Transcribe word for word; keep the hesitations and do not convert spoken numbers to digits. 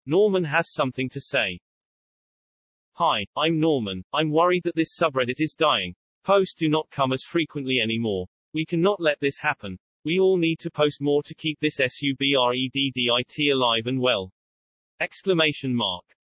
Norman has something to say. Hi, I'm Norman. I'm worried that this subreddit is dying. Posts do not come as frequently anymore. We cannot let this happen. We all need to post more to keep this subreddit alive and well. Exclamation mark.